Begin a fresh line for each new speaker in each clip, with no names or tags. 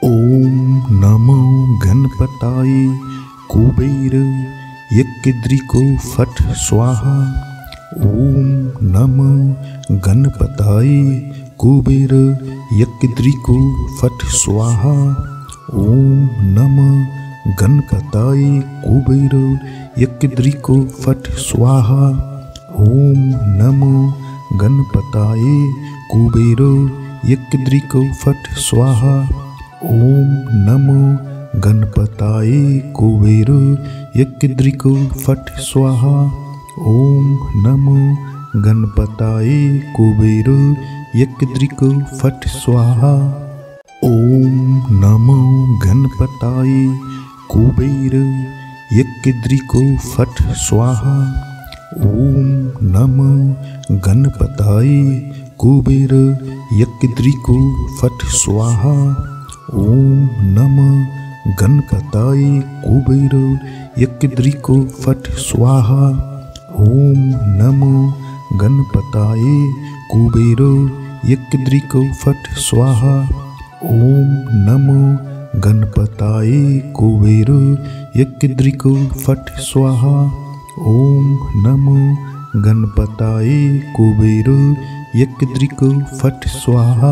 ओम नमो गणपताय कुबेर यज्ञद्रिको फट स्वाहा। ओम नमो गणपताय कुबेर यज्ञद्रिको फट स्वाहा। ओम नमो गणपताय कुबेर यज्ञद्रिको फट स्वाहा। ओम नमो गणपताय कुबेर यज्ञद्रिको फट स्वाहा। ओम नमो गणपताय कुबेर यज्ञद्रिको फट स्वाहा। ओम नमो गणपताय कुबेर यज्ञद्रिको फट स्वाहा। ओम नमो गणपताय कुबेर यज्ञद्रिको फट स्वाहा। ओम नमो गणपताय कुबेर यज्ञद्रिको फट स्वाहा। ओम नमो गणपताय कुबेर यज्ञद्रिको फट स्वाहा। ओम नमो गणपताय कुबेर यज्ञद्रिको फट स्वाहा। ओम नमो गणपताय कुबेर यज्ञद्रिको फट स्वाहा। ओम नमो गणपताय कुबेर यज्ञद्रिको फट स्वाहा।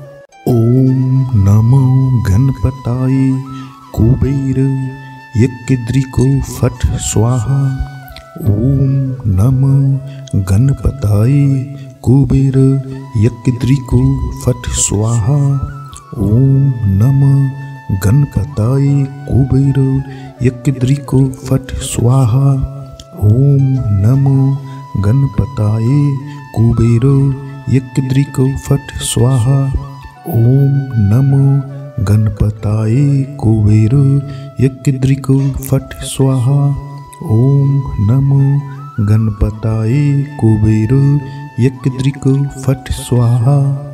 ओम नमो गणपताय कुबेर यज्ञद्रिको फट स्वाहा। ओम नमो गणपताय कुबेर यज्ञद्रिको फट स्वाहा। ओम नमो गणपताय कुबेर यज्ञद्रिको फट स्वाहा। ओम नमो गणपताय कुबेर यज्ञद्रिको फट स्वाहा। ओम नमो गणपताय कुबेर यज्ञद्रिको फट स्वाहा। ओम नमो गणपताय कुबेर यज्ञद्रिको फट स्वाहा।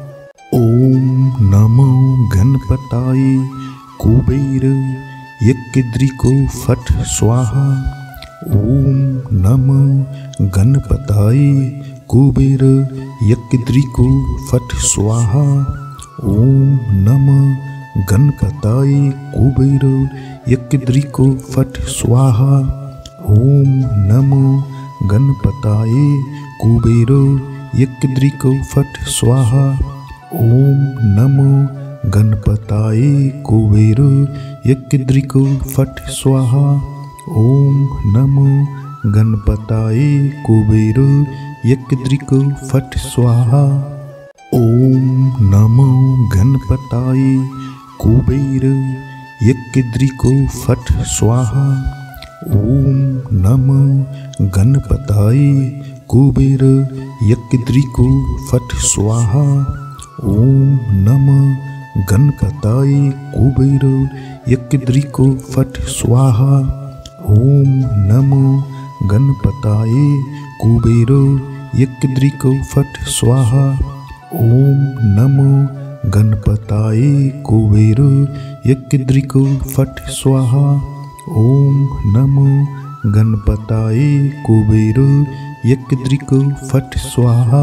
ओम नमो गणपताय कुबेर यज्ञद्रिको फट स्वाहा। ओम नमो गणपताय कुबेर यज्ञद्रिको फट स्वाहा। ओम नमो गणपताय कुबेर यज्ञद्रिको फट स्वाहा। ओम नमो गणपताय कुबेर यज्ञद्रिको फट स्वाहा। ओम नमो गणपताय कुबेर यज्ञद्रिको फट स्वाहा। ओम नमो गणपताय कुबेर यज्ञद्रिको फट स्वाहा। ओम नमो गणपताय कुबेर यज्ञद्रिको फट स्वाहा। ओम नमो गणपताय कुबेर यज्ञद्रिको फट स्वाहा। ओम नमो गणपताय कुबेर यज्ञद्रिको फट स्वाहा। ओम नमो गणपताय कुबेर यज्ञद्रिको फट स्वाहा। ओम नमो गणपताय कुबेर यज्ञद्रिको फट स्वाहा। ओम नमो गणपताय कुबेर यज्ञद्रिको फट स्वाहा।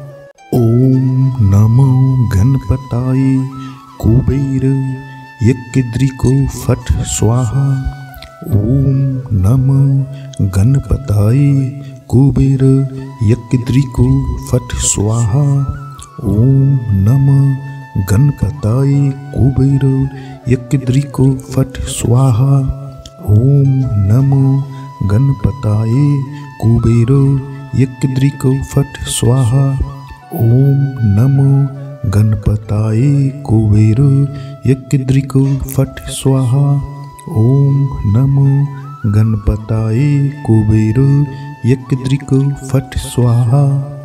ओम नमो गणपताय कुबेर यज्ञद्रिको फट स्वाहा। ओम नमो गणपताय कुबेर यज्ञद्रिको फट स्वाहा। ओम नमो गणपताय कुबेर यज्ञद्रिको फट स्वाहा। ओम नमो गणपताय कुबेर यज्ञद्रिको फट स्वाहा। ओम नमो गणपताय कुबेर यज्ञद्रिको फट स्वाहा। ओम नमो गणपताय कुबेर यज्ञद्रिको फट स्वाहा।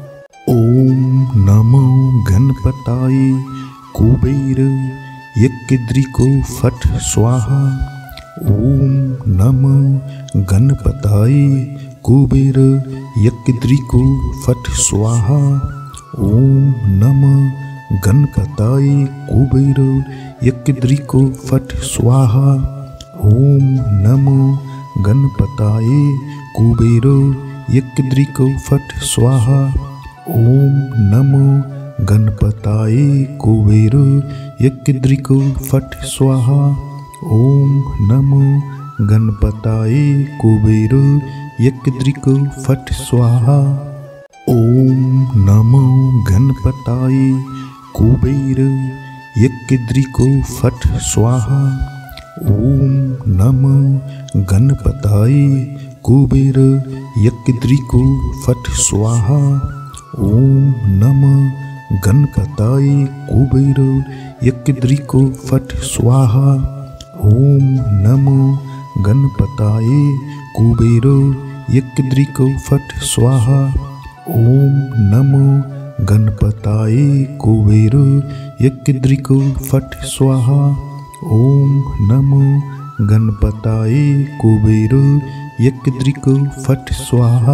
ओम नमो गणपताय कुबेर यज्ञद्रिको फट स्वाहा। ओम नमो गणपताय कुबेर यज्ञद्रिको फट स्वाहा। ओम नमो गणपताय कुबेर यज्ञद्रिको फट स्वाहा। ओम नमो गणपताय कुबेर यज्ञद्रिको फट स्वाहा। ओम नमो गणपताय कुबेर यकृद्रिको फट स्वाहा। ओम नमो गणपताय कुबेर यकृद्रिको फट स्वाहा। ओम नमो गणपताय कुबेर यकृद्रिको फट स्वाहा। ओम नमो गणपताय कुबेर यकृद्रिको फट स्वाहा। ओम नमो गणपताय कुबेर यकृद्रिको फट स्वाहा। ओम नमो गणपताय कुबेर यकृद्रिको फट स्वाहा। ओम नमो गणपताय कुबेर यकृद्रिको फट स्वाहा। ओम नमो गणपताय कुबेर यकृद्रिको फट स्वाहा।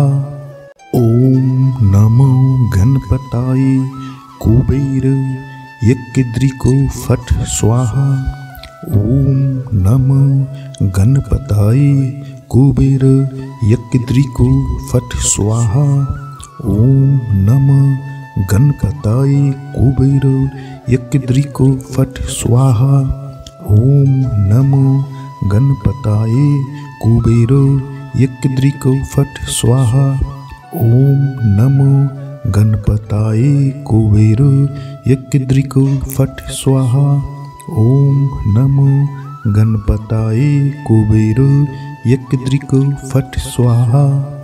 ओम नमो गणपताय कुबेर यकृद्रिको फट स्वाहा। ओम नमो गणपताय कुबेर यकृद्रिको फट स्वाहा। ओम नमो गणपताय कुबेर यकृद्रिको फट स्वाहा। ओम नमो गणपताय कुबेर यकृद्रिको फट स्वाहा। ओम नमो गणपताय कुबेर यकृद्रिको फट स्वाहा। ओम नमो गणपताय कुबेर यकृद्रिको फट स्वाहा।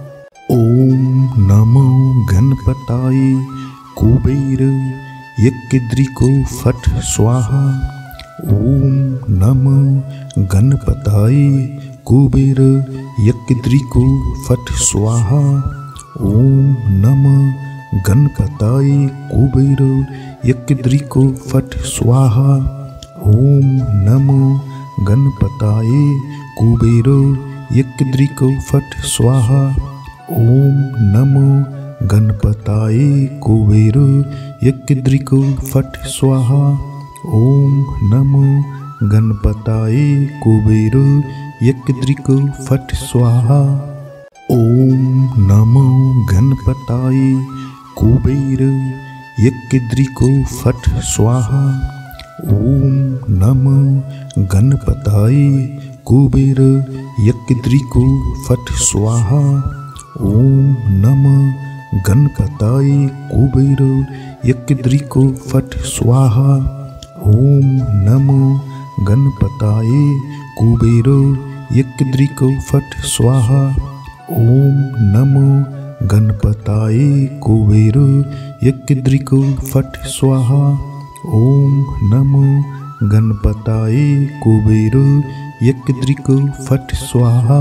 ओम नमो गणपताय कुबेर यकृद्रिको फट स्वाहा। ओम नमो गणपताय कुबेर यकृद्रिको फट स्वाहा। ओम नमो गणपताय कुबेर यकृद्रिको फट स्वाहा। ओम नमो गणपताय कुबेर यकृद्रिको फट स्वाहा। ओम नमो गणपताय कुबेर यकृद्रिको फट स्वाहा। ओम नमो गणपताय कुबेर यकृद्रिको फट स्वाहा। ओम नमो गणपताय कुबेर यकृद्रिको फट स्वाहा। ओम नमो गणपताय कुबेर यकृद्रिको फट स्वाहा। ओम नमो गणपताय कुबेर यकृद्रिको फट स्वाहा। ओम नमो गणपताय कुबेर यकृद्रिको फट स्वाहा। ओम नमो गणपताय कुबेर यकृद्रिको फट स्वाहा। ओम नमो गणपताय कुबेर यकृद्रिको फट स्वाहा।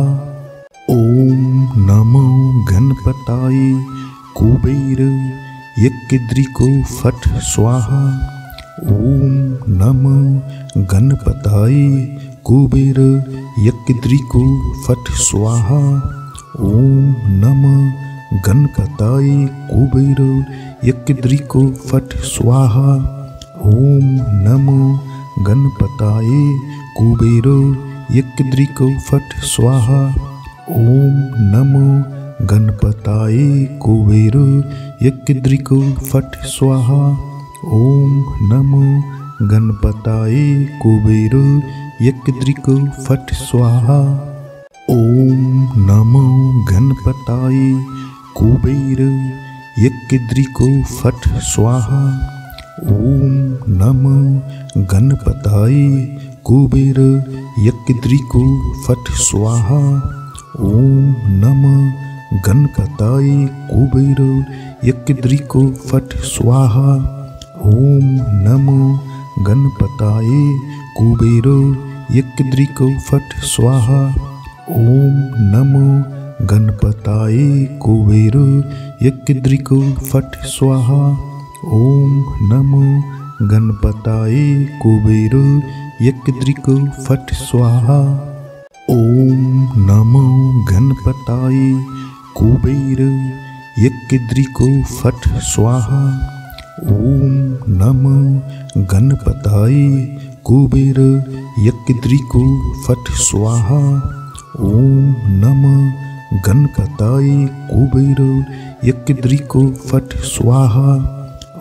ओम नमो गणपताय कुबेर यकृद्रिको फट स्वाहा। ओम नमो गणपताय कुबेर यकृद्रिको फट स्वाहा। ओम नमो गणपताय कुबेर यकृद्रिको फट स्वाहा। ओम नमो गणपताय कुबेर यकृद्रिको फट स्वाहा। ओम नमो गणपताय कुबेर यकृद्रिको फट स्वाहा। ओम नमो गणपताय कुबेर यकृद्रिको फट स्वाहा। ओम नमो गणपताय कुबेर यकृद्रिको फट स्वाहा। ओम नमो गणपताय कुबेर यकृद्रिको फट स्वाहा। ओम नमो गणपताय कुबेर यकृद्रिको फट स्वाहा। ओम नमो गणपताय कुबेर यकृद्रिको फट स्वाहा। ओम नमो गणपताय कुबेर यकृद्रिको फट स्वाहा। ओम नमो गणपताय कुबेर यकृद्रिको फट स्वाहा। ओम नमो गणपताय कुबेर यकृद्रिको फट स्वाहा। ओम नमो गणपताय कुबेर यकृद्रिको फट स्वाहा। ओम नमो गणपताय कुबेर यकृद्रिको फट स्वाहा।